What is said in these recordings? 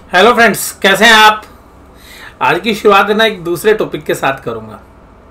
Hello friends, कैसे हैं आप। आज की शुरुआत ना एक दूसरे टॉपिक के साथ करूंगा।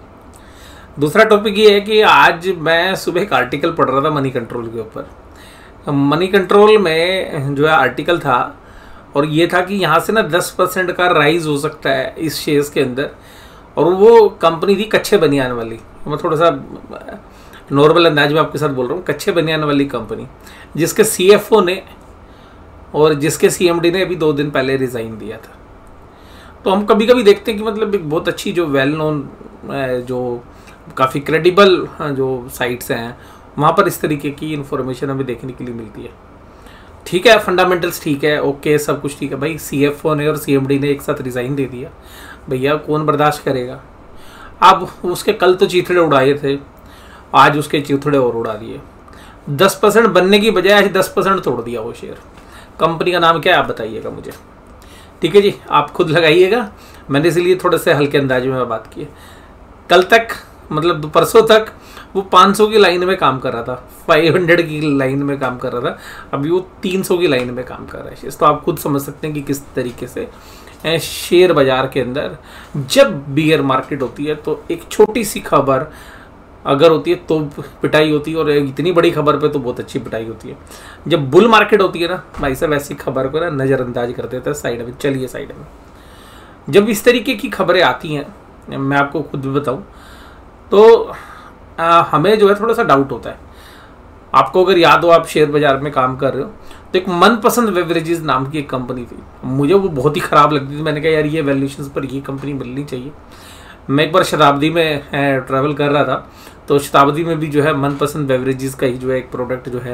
दूसरा टॉपिक ये है कि आज मैं सुबह एक आर्टिकल पढ़ रहा था मनी कंट्रोल के ऊपर। मनी कंट्रोल में जो है आर्टिकल था और ये था कि यहाँ से ना 10% का राइज हो सकता है इस शेयर्स के अंदर। और वो कंपनी थी कच्चे बनियान वाली। मैं थोड़ा सा नॉर्मल अंदाज में आपके साथ बोल रहा हूँ। कच्चे बनियान वाली कंपनी जिसके CFO ने और जिसके CMD ने अभी 2 दिन पहले रिज़ाइन दिया था। तो हम कभी कभी देखते हैं कि मतलब एक बहुत अच्छी जो वेल नोन जो काफ़ी क्रेडिबल जो साइट्स हैं वहाँ पर इस तरीके की इन्फॉर्मेशन हमें देखने के लिए मिलती है। ठीक है, फंडामेंटल्स ठीक है, ओके, सब कुछ ठीक है। भाई CFO ने और CMD ने एक साथ रिज़ाइन दे दिया, भैया कौन बर्दाश्त करेगा। अब उसके कल तो चीथड़े उड़ाए थे, आज उसके चीथड़े और उड़ा दिए। 10% बनने की बजाय आज 10% तोड़ दिया वो शेयर। कंपनी का नाम क्या है आप बताइएगा मुझे। ठीक है जी, आप खुद लगाइएगा। मैंने इसलिए थोड़े से हल्के अंदाज में बात की है। कल तक मतलब परसों तक वो 500 की लाइन में काम कर रहा था, 500 की लाइन में काम कर रहा था, अभी वो 300 की लाइन में काम कर रहा है। तो आप खुद समझ सकते हैं कि किस तरीके से शेयर बाजार के अंदर जब बियर मार्केट होती है तो एक छोटी सी खबर अगर होती है तो पिटाई होती है, और इतनी बड़ी खबर पे तो बहुत अच्छी पिटाई होती है। जब बुल मार्केट होती है ना भाई साहब, ऐसी खबर को ना नज़रअंदाज कर देते हैं, साइड में चलिए साइड में। जब इस तरीके की खबरें आती हैं, मैं आपको खुद भी बताऊं तो हमें जो है थोड़ा सा डाउट होता है। आपको अगर याद हो, आप शेयर बाजार में काम कर रहे हो, तो एक मनपसंद बेवरेजेस नाम की एक कंपनी थी। मुझे वो बहुत ही ख़राब लगती थी। मैंने कहा यार ये वैल्यूएशंस पर ये कंपनी मिलनी चाहिए। मैं एक बार शताब्दी में ट्रैवल कर रहा था, तो शताब्दी में भी जो है मनपसंद बेवरेजेस का ही जो है एक प्रोडक्ट जो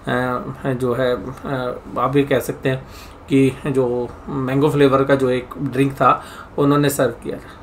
है आप ये कह सकते हैं कि जो मैंगो फ्लेवर का जो एक ड्रिंक था उन्होंने सर्व किया था।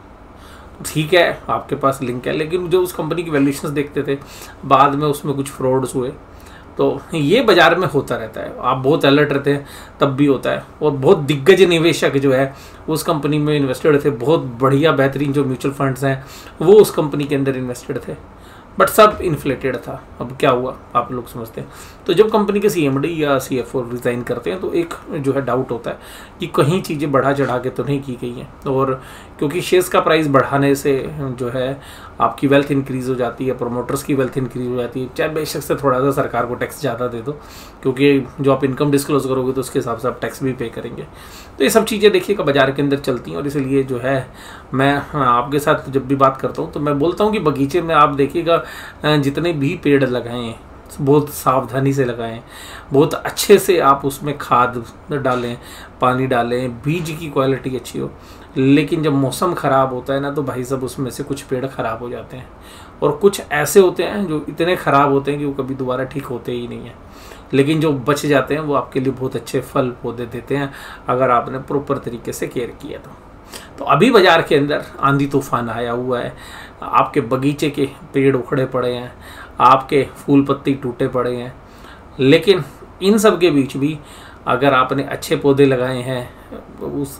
ठीक है, आपके पास लिंक है, लेकिन जो उस कंपनी की वैल्यूएशंस देखते थे बाद में उसमें कुछ फ्रॉड्स हुए। तो ये बाजार में होता रहता है, आप बहुत अलर्ट रहते हैं तब भी होता है। और बहुत दिग्गज निवेशक जो है उस कंपनी में इन्वेस्टेड थे, बहुत बढ़िया बेहतरीन जो म्यूचुअल फंड्स हैं वो उस कंपनी के अंदर इन्वेस्टेड थे, बट सब इन्फ्लेटेड था। अब क्या हुआ आप लोग समझते हैं। तो जब कंपनी के CMD या CFO रिज़ाइन करते हैं तो एक जो है डाउट होता है कि कहीं चीज़ें बढ़ा चढ़ा के तो नहीं की गई हैं। और क्योंकि शेयर्स का प्राइस बढ़ाने से जो है आपकी वेल्थ इंक्रीज़ हो जाती है, प्रोमोटर्स की वेल्थ इंक्रीज़ हो जाती है। चाहे बेशक से थोड़ा सा सरकार को टैक्स ज़्यादा दे दो, क्योंकि जो आप इनकम डिस्क्लोज करोगे तो उसके हिसाब से आप टैक्स भी पे करेंगे। तो ये सब चीज़ें देखिएगा बाजार के अंदर चलती हैं। और इसलिए जो है मैं आपके साथ जब भी बात करता हूँ तो मैं बोलता हूँ कि बगीचे में आप देखिएगा जितने भी पेड़ लगाएं बहुत सावधानी से लगाएं, बहुत अच्छे से आप उसमें खाद डालें, पानी डालें, बीज की क्वालिटी अच्छी हो। लेकिन जब मौसम ख़राब होता है ना तो भाई साहब उसमें से कुछ पेड़ ख़राब हो जाते हैं, और कुछ ऐसे होते हैं जो इतने ख़राब होते हैं कि वो कभी दोबारा ठीक होते ही नहीं हैं। लेकिन जो बच जाते हैं वो आपके लिए बहुत अच्छे फल पौधे देते हैं अगर आपने प्रॉपर तरीके से केयर किया तो अभी बाज़ार के अंदर आंधी तूफान आया हुआ है, आपके बगीचे के पेड़ उखड़े पड़े हैं, आपके फूल पत्ती टूटे पड़े हैं, लेकिन इन सब के बीच भी अगर आपने अच्छे पौधे लगाए हैं उस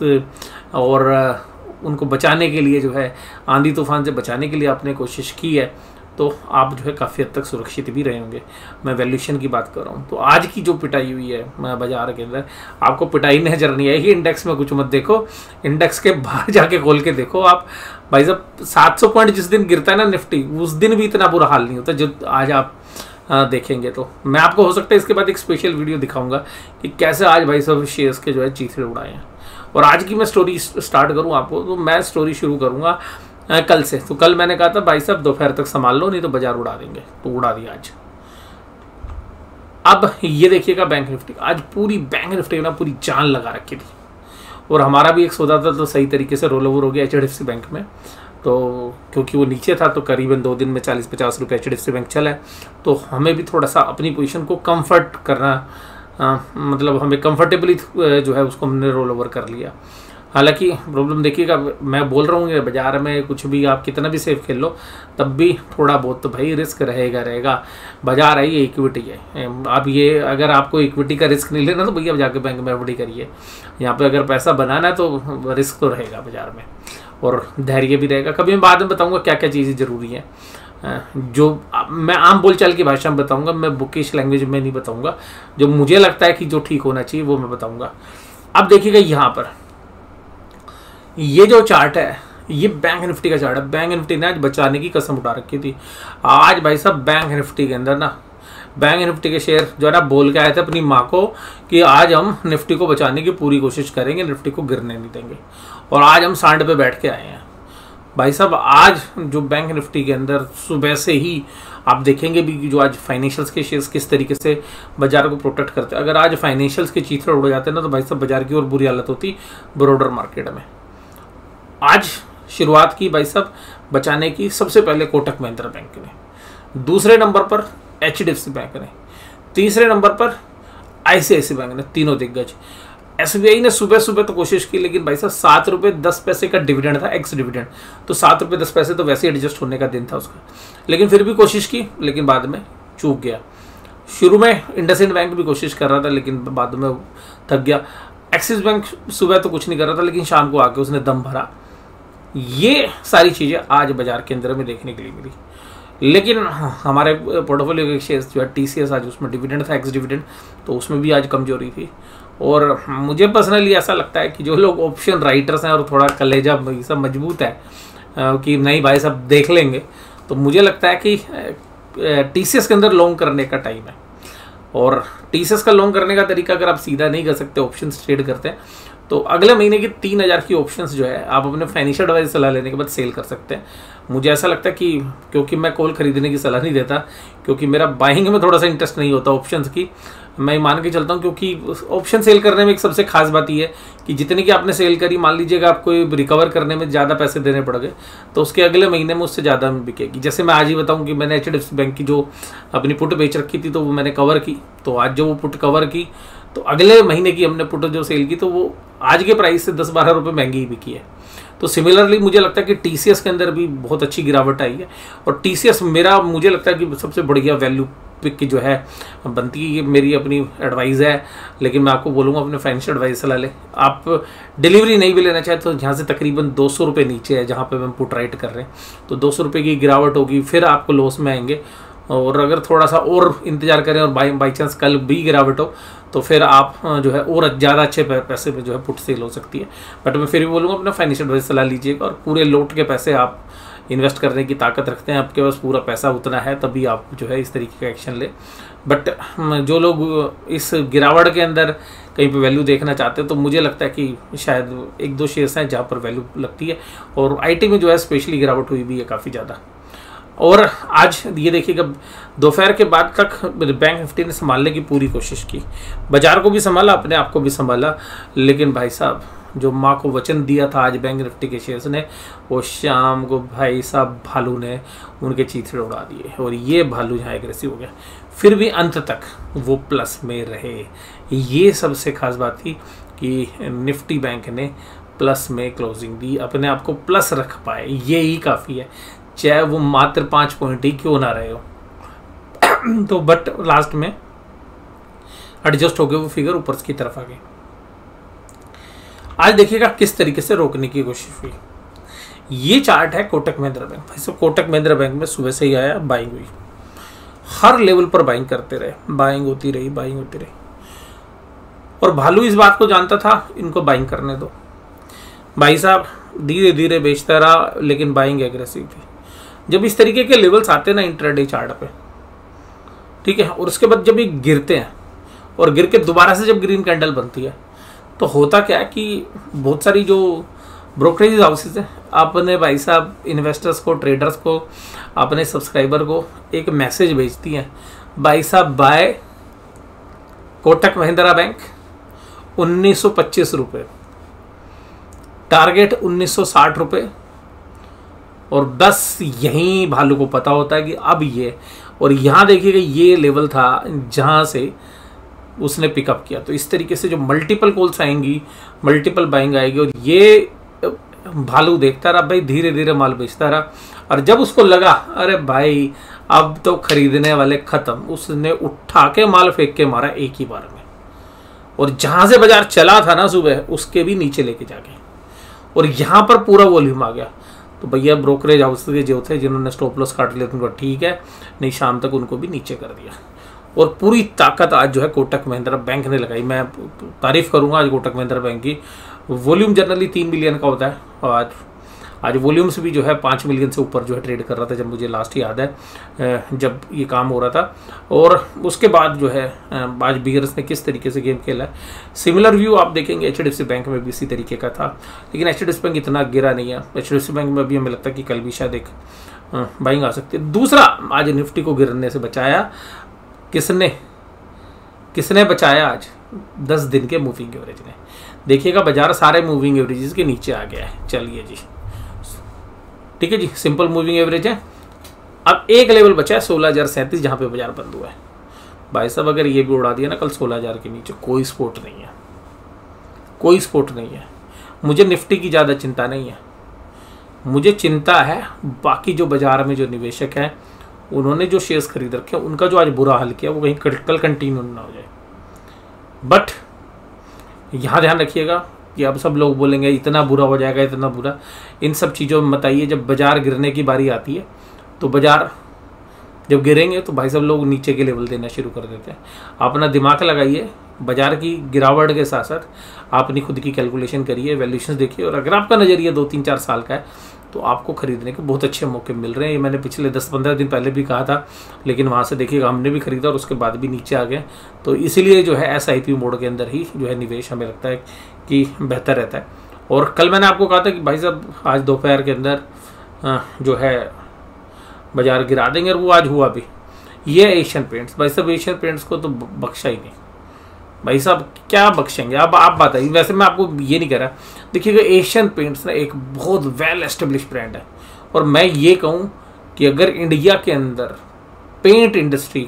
और उनको बचाने के लिए जो है आंधी तूफान से बचाने के लिए आपने कोशिश की है तो आप जो है काफ़ी हद तक सुरक्षित भी रहे होंगे। मैं वैल्यूएशन की बात कर रहा हूँ। तो आज की जो पिटाई हुई है बाजार के अंदर, आपको पिटाई नजर नहीं आएगी। इंडेक्स में कुछ मत देखो, इंडेक्स के बाहर जाके खोल के देखो आप। भाई साहब 700 पॉइंट जिस दिन गिरता है ना निफ्टी, उस दिन भी इतना बुरा हाल नहीं होता जो आज आप देखेंगे। तो मैं आपको हो सकता है इसके बाद एक स्पेशल वीडियो दिखाऊंगा कि कैसे आज भाई साहब शेयर्स के जो है चीथड़े उड़ाए हैं। और आज की मैं स्टोरी स्टार्ट करूँ आपको, तो मैं स्टोरी शुरू करूँगा कल से। तो कल मैंने कहा था भाई साहब दोपहर तक संभाल लो नहीं तो बाजार उड़ा देंगे, तो उड़ा दिया आज। अब ये देखिएगा बैंक निफ्टी, आज पूरी बैंक निफ्टी ना पूरी जान लगा रखी थी। और हमारा भी एक सौदा था तो सही तरीके से रोल ओवर हो गया HDFC बैंक में। तो क्योंकि वो नीचे था तो करीबन 2 दिन में 40-50 रुपये HDFC बैंक चला है। तो हमें भी थोड़ा सा अपनी पोजीशन को कंफर्ट करना मतलब हमें कंफर्टेबली जो है उसको हमने रोल ओवर कर लिया। हालांकि प्रॉब्लम देखिएगा, मैं बोल रहा हूँ कि बाजार में कुछ भी आप कितना भी सेफ खेल लो तब भी थोड़ा बहुत तो भाई रिस्क रहेगा। बाजार है, ये इक्विटी है। आप ये अगर आपको इक्विटी का रिस्क नहीं लेना तो भैया जाके बैंक में FD करिए। यहाँ पे अगर पैसा बनाना है तो रिस्क तो रहेगा बाजार में, और धैर्य भी रहेगा। कभी मैं बाद में बताऊँगा क्या क्या चीज़ें ज़रूरी हैं, जो मैं आम बोलचाल की भाषा में बताऊँगा, मैं बुकिश लैंग्वेज में नहीं बताऊँगा। जो मुझे लगता है कि जो ठीक होना चाहिए वो मैं बताऊँगा। अब देखिएगा यहाँ पर ये जो चार्ट है, ये बैंक निफ्टी का चार्ट है। बैंक निफ्टी ने आज बचाने की कसम उठा रखी थी। आज भाई साहब बैंक निफ्टी के अंदर ना, बैंक निफ्टी के शेयर जो है ना बोल के आए थे अपनी माँ को कि आज हम निफ्टी को बचाने की पूरी कोशिश करेंगे, निफ्टी को गिरने नहीं देंगे, और आज हम सांड पे बैठ के आए हैं भाई साहब। आज जो बैंक निफ्टी के अंदर सुबह से ही आप देखेंगे भी कि जो आज फाइनेंशियल्स के शेयर्स किस तरीके से बाजार को प्रोटेक्ट करते हैं। अगर आज फाइनेंशियल्स के चीथड़े उड़ जाते हैं ना, तो भाई साहब बाजार की और बुरी हालत होती ब्रॉडर मार्केट में। आज शुरुआत की भाई साहब बचाने की सबसे पहले कोटक महिंद्रा बैंक ने, दूसरे नंबर पर HDFC बैंक ने, तीसरे नंबर पर ICICI बैंक ने, तीनों दिग्गज। SBI ने सुबह सुबह तो कोशिश की, लेकिन भाई साहब 7 रुपये 10 पैसे का डिविडेंड था, एक्स डिविडेंड, तो 7 रुपये 10 पैसे तो वैसे ही एडजस्ट होने का दिन था उसका, लेकिन फिर भी कोशिश की, लेकिन बाद में चूक गया। शुरू में इंडसइंड बैंक भी कोशिश कर रहा था, लेकिन बाद में थक गया। एक्सिस बैंक सुबह तो कुछ नहीं कर रहा था, लेकिन शाम को आके उसने दम भरा। ये सारी चीज़ें आज बाजार के अंदर में देखने के लिए मिली। लेकिन हमारे पोर्टफोलियो के शेयर्स जो है TCS, आज उसमें डिविडेंड था, एक्स डिविडेंड, तो उसमें भी आज कमजोरी थी। और मुझे पर्सनली ऐसा लगता है कि जो लोग ऑप्शन राइटर्स हैं और थोड़ा कलेजा सब मजबूत है कि नहीं भाई सब देख लेंगे, तो मुझे लगता है कि TCS के अंदर लॉन्ग करने का टाइम है। और TCS का लॉन्ग करने का तरीका अगर आप सीधा नहीं कर सकते, ऑप्शन ट्रेड करते हैं, तो अगले महीने की 3000 की ऑप्शंस जो है आप अपने फाइनेंशियल एडवाइस सलाह लेने के बाद सेल कर सकते हैं। मुझे ऐसा लगता है कि क्योंकि मैं कॉल खरीदने की सलाह नहीं देता, क्योंकि मेरा बाइंग में थोड़ा सा इंटरेस्ट नहीं होता ऑप्शंस की, मैं मान के चलता हूँ। क्योंकि ऑप्शन सेल करने में एक सबसे खास बात ये है कि जितनी की आपने सेल करी, मान लीजिएगा आपको रिकवर करने में ज़्यादा पैसे देने पड़ गए, तो उसके अगले महीने में उससे ज़्यादा में बिकेगी। जैसे मैं आज ही बताऊँ कि मैंने HDFC बैंक की जो अपनी पुट बेच रखी थी, तो वो मैंने कवर की, तो आज जो वो पुट कवर की, तो अगले महीने की हमने पुट जो सेल की, तो वो आज के प्राइस से 10-12 रुपये महंगी ही बिकी है। तो सिमिलरली मुझे लगता है कि TCS के अंदर भी बहुत अच्छी गिरावट आई है, और TCS मुझे लगता है कि सबसे बढ़िया वैल्यू पिक की जो है बनती है। ये मेरी अपनी एडवाइस है, लेकिन मैं आपको बोलूँगा अपने फाइनेंशियल एडवाइस सलाह ले। आप डिलीवरी नहीं भी लेना चाहे तो यहाँ से तकरीबन 200 रुपये नीचे है जहाँ पे हम पुट राइट कर रहे हैं, तो 200 रुपये की गिरावट होगी, फिर आपको लॉस में आएंगे। और अगर थोड़ा सा और इंतजार करें और बाई चांस कल भी गिरावट हो, तो फिर आप जो है और ज़्यादा अच्छे पैसे में जो है पुट सेल हो सकती है। बट मैं फिर भी बोलूँगा अपना फाइनेंशियल एडवाइस सलाह लीजिएगा, और पूरे लोट के पैसे आप इन्वेस्ट करने की ताकत रखते हैं, आपके पास पूरा पैसा उतना है, तभी आप जो है इस तरीके का एक्शन ले। बट जो लोग इस गिरावट के अंदर कहीं पे वैल्यू देखना चाहते हैं, तो मुझे लगता है कि शायद 1-2 शेयर्स हैं जहाँ पर वैल्यू लगती है, और IT में जो है स्पेशली गिरावट हुई भी है काफ़ी ज़्यादा। और आज ये देखिएगा दोपहर के बाद तक बैंक निफ्टी ने संभालने की पूरी कोशिश की, बाजार को भी संभाला, अपने आप को भी संभाला, लेकिन भाई साहब जो माँ को वचन दिया था आज बैंक निफ्टी के शेयर्स ने, वो शाम को भाई साहब भालू ने उनके चीथड़े उड़ा दिए, और ये भालू यहाँ एग्रेसिव हो गया। फिर भी अंत तक वो प्लस में रहे। ये सबसे खास बात थी कि निफ्टी बैंक ने प्लस में क्लोजिंग दी, अपने आप को प्लस रख पाए, ये ही काफ़ी है, चाहे वो मात्र 5 पॉइंट ही क्यों ना रहे हो। तो बट लास्ट में एडजस्ट हो गए, वो फिगर ऊपर की तरफ आ गई। आज देखिएगा किस तरीके से रोकने की कोशिश हुई। ये चार्ट है कोटक महिंद्रा बैंक। भाई साहब कोटक महिंद्रा बैंक में सुबह से ही आया, बाइंग हुई, हर लेवल पर बाइंग करते रहे, बाइंग होती रही, बाइंग होती रही। और भालू इस बात को जानता था, इनको बाइंग करने दो। भाई साहब धीरे धीरे बेचता रहा, लेकिन बाइंग एग्रेसिव थी। जब इस तरीके के लेवल्स आते हैं ना इंट्राडे चार्ट पे, ठीक है, और उसके बाद जब ये गिरते हैं और गिर के दोबारा से जब ग्रीन कैंडल बनती है, तो होता क्या है कि बहुत सारी जो ब्रोकरेज हाउसेज हैं अपने भाई साहब इन्वेस्टर्स को, ट्रेडर्स को, अपने सब्सक्राइबर को एक मैसेज भेजती हैं, भाई साहब बाय कोटक महिंद्रा बैंक 1925 रुपये, टारगेट 1960 रुपये। और बस यहीं भालू को पता होता है कि अब ये, और यहाँ देखिएगा ये लेवल था जहाँ से उसने पिकअप किया। तो इस तरीके से जो मल्टीपल कॉल्स आएंगी, मल्टीपल बाइंग आएगी, और ये भालू देखता रहा भाई, धीरे धीरे माल बेचता रहा। और जब उसको लगा अरे भाई अब तो खरीदने वाले खत्म, उसने उठा के माल फेंक के मारा एक ही बार में, और जहाँ से बाजार चला था ना सुबह, उसके भी नीचे लेके जाके, और यहाँ पर पूरा वॉल्यूम आ गया। तो भैया ब्रोकरेज हाउस के जो थे जिन्होंने स्टॉप लॉस काट लिया, उनको ठीक है, नहीं शाम तक उनको भी नीचे कर दिया। और पूरी ताकत आज जो है कोटक महिंद्रा बैंक ने लगाई। मैं तारीफ करूंगा आज कोटक महिंद्रा बैंक की। वॉल्यूम जनरली 3 मिलियन का होता है और आज वॉल्यूम्स भी जो है 5 मिलियन से ऊपर जो है ट्रेड कर रहा था, जब मुझे लास्ट याद है जब ये काम हो रहा था। और उसके बाद जो है आज बिगर्स ने किस तरीके से गेम खेला है, सिमिलर व्यू आप देखेंगे HDFC बैंक में भी इसी तरीके का था, लेकिन HDFC बैंक इतना गिरा नहीं है। HDFC बैंक में भी हमें लगता है कि कल भी शायद एक बाइंग आ सकती है। दूसरा, आज निफ्टी को गिरने से बचाया किसने बचाया? आज 10 दिन के मूविंग एवरेज ने। देखिएगा बाजार सारे मूविंग एवरेजेस के नीचे आ गया है। चलिए जी, ठीक है जी, सिंपल मूविंग एवरेज है। अब एक लेवल बचा है 16,037, जहां पे बाजार बंद हुआ है। भाई साहब अगर ये भी उड़ा दिया ना कल 16,000 के नीचे, कोई सपोर्ट नहीं है, कोई सपोर्ट नहीं है। मुझे निफ्टी की ज़्यादा चिंता नहीं है, मुझे चिंता है बाकी जो बाजार में जो निवेशक हैं, उन्होंने जो शेयर्स खरीद रखे उनका जो आज बुरा हाल किया वो कहीं कल कंटिन्यू ना हो जाए। बट यहाँ ध्यान रखिएगा कि अब सब लोग बोलेंगे इतना बुरा हो जाएगा, इतना बुरा। इन सब चीज़ों में मत आइए। जब बाजार गिरने की बारी आती है तो बाजार जब गिरेंगे तो भाई सब लोग नीचे के लेवल देना शुरू कर देते हैं। अपना दिमाग लगाइए, बाजार की गिरावट के साथ साथ आप अपनी खुद की कैलकुलेशन करिए, वैल्यूएशन देखिए, और अगर आपका नज़रिया 2-3-4 साल का है तो आपको खरीदने के बहुत अच्छे मौके मिल रहे हैं। ये मैंने पिछले 10-15 दिन पहले भी कहा था, लेकिन वहाँ से देखिएगा हमने भी खरीदा और उसके बाद भी नीचे आ गए। तो इसीलिए जो है SIP मोड के अंदर ही जो है निवेश हमें लगता है कि बेहतर रहता है। और कल मैंने आपको कहा था कि भाई साहब आज दोपहर के अंदर जो है बाजार गिरा देंगे, और वो आज हुआ भी। ये एशियन पेंट्स, भाई साहब एशियन पेंट्स को तो बख्शा ही नहीं। भाई साहब क्या बख्शेंगे? अब आप बताइए। वैसे मैं आपको ये नहीं कह रहा, देखिएगा एशियन पेंट्स ना एक बहुत वेल एस्टेब्लिश ब्रांड है, और मैं ये कहूँ कि अगर इंडिया के अंदर पेंट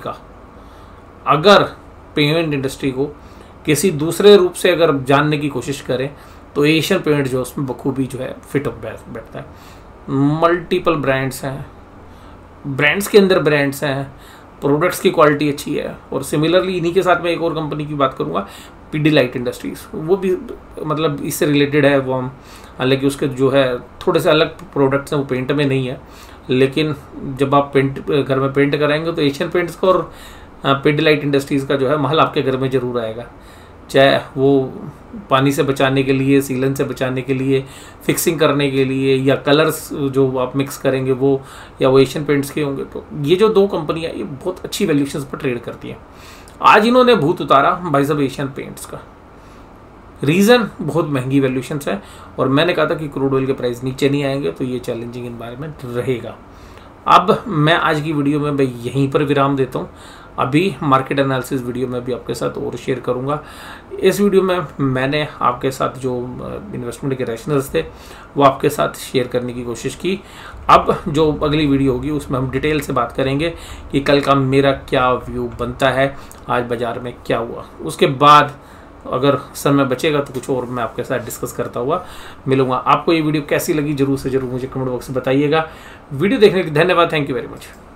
इंडस्ट्री को किसी दूसरे रूप से अगर जानने की कोशिश करें तो एशियन पेंट जो उसमें बखूबी जो है फिट बैठता है। मल्टीपल ब्रांड्स हैं, ब्रांड्स के अंदर ब्रांड्स हैं, प्रोडक्ट्स की क्वालिटी अच्छी है। और सिमिलरली इन्हीं के साथ मैं एक और कंपनी की बात करूंगा, पीडीलाइट इंडस्ट्रीज, वो भी मतलब इससे रिलेटेड है। वो हम हालांकि उसके जो है थोड़े से अलग प्रोडक्ट्स हैं, वो पेंट में नहीं है, लेकिन जब आप घर में पेंट कराएंगे तो एशियन पेंट्स का और पीडीलाइट इंडस्ट्रीज़ का जो है महल आपके घर में ज़रूर आएगा। चाहे वो पानी से बचाने के लिए, सीलन से बचाने के लिए, फिक्सिंग करने के लिए, या कलर्स जो आप मिक्स करेंगे वो, या वो एशियन पेंट्स के होंगे। तो ये जो 2 कंपनियां ये बहुत अच्छी वैल्यूएशंस पर ट्रेड करती हैं। आज इन्होंने भूत उतारा भाई साहब एशियन पेंट्स का। रीज़न बहुत महंगी वैल्यूएशंस है, और मैंने कहा था कि क्रूड ऑयल के प्राइस नीचे नहीं आएंगे तो ये चैलेंजिंग एनवायरनमेंट रहेगा। अब मैं आज की वीडियो में भाई यहीं पर विराम देता हूँ। अभी मार्केट एनालिसिस वीडियो में भी आपके साथ और शेयर करूंगा। इस वीडियो में मैंने आपके साथ जो इन्वेस्टमेंट के रैशनल्स थे वो आपके साथ शेयर करने की कोशिश की। अब जो अगली वीडियो होगी उसमें हम डिटेल से बात करेंगे कि कल का मेरा क्या व्यू बनता है, आज बाजार में क्या हुआ। उसके बाद अगर समय बचेगा तो कुछ और मैं आपके साथ डिस्कस करता हुआ मिलूंगा। आपको ये वीडियो कैसी लगी जरूर से जरूर मुझे कमेंट बॉक्स में बताइएगा। वीडियो देखने के लिए धन्यवाद। Thank you very much.